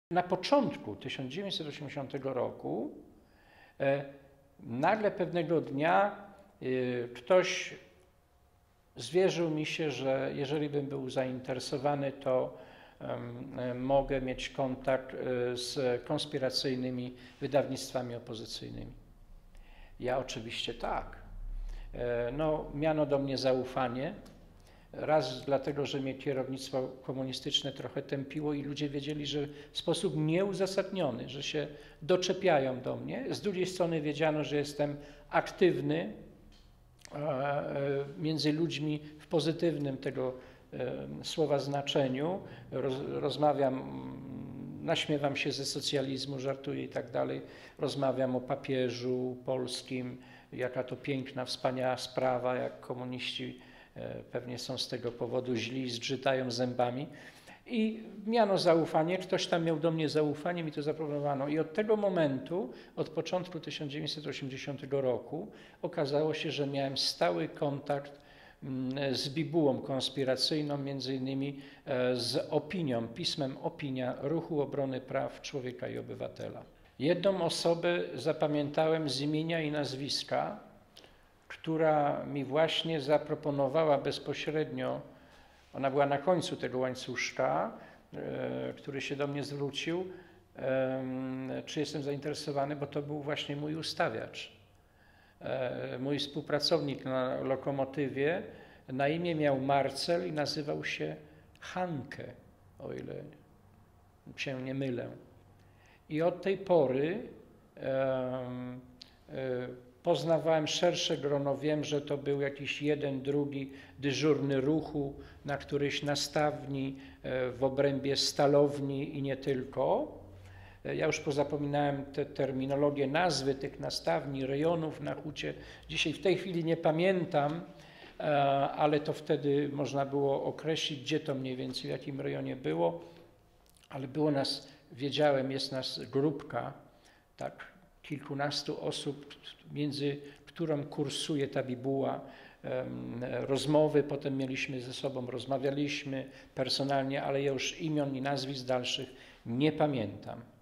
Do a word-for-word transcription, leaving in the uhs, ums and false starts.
Na początku tysiąc dziewięćset osiemdziesiątego roku e, nagle pewnego dnia e, ktoś zwierzył mi się, że jeżeli bym był zainteresowany, to e, mogę mieć kontakt e, z konspiracyjnymi wydawnictwami opozycyjnymi. Ja oczywiście tak. E, no, miano do mnie zaufanie. Raz dlatego, że mnie kierownictwo komunistyczne trochę tępiło i ludzie wiedzieli, że w sposób nieuzasadniony, że się doczepiają do mnie. Z drugiej strony wiedziano, że jestem aktywny między ludźmi w pozytywnym tego słowa znaczeniu. Roz, rozmawiam, naśmiewam się ze socjalizmu, żartuję i tak dalej. Rozmawiam o papieżu polskim, jaka to piękna, wspaniała sprawa, jak komuniści pewnie są z tego powodu źli i zgrzytają zębami. I miano zaufanie, ktoś tam miał do mnie zaufanie, mi to zaproponowano. I od tego momentu, od początku tysiąc dziewięćset osiemdziesiątego roku, okazało się, że miałem stały kontakt z bibułą konspiracyjną, między innymi z opinią, pismem Opinia Ruchu Obrony Praw Człowieka i Obywatela. Jedną osobę zapamiętałem z imienia i nazwiska, która mi właśnie zaproponowała bezpośrednio, ona była na końcu tego łańcuszka, e, który się do mnie zwrócił, e, czy jestem zainteresowany, bo to był właśnie mój ustawiacz. E, mój współpracownik na lokomotywie, na imię miał Marcel i nazywał się Hanke, o ile się nie mylę. I od tej pory e, e, poznawałem szersze grono, wiem, że to był jakiś jeden, drugi dyżurny ruchu na którejś nastawni w obrębie stalowni i nie tylko. Ja już pozapominałem tę terminologię, nazwy tych nastawni, rejonów na Hucie. Dzisiaj w tej chwili nie pamiętam, ale to wtedy można było określić, gdzie to mniej więcej, w jakim rejonie było. Ale było nas, wiedziałem, jest nas grupka, tak, kilkunastu osób, między którą kursuje ta bibuła, rozmowy, potem mieliśmy ze sobą, rozmawialiśmy personalnie, ale ja już imion i nazwisk dalszych nie pamiętam.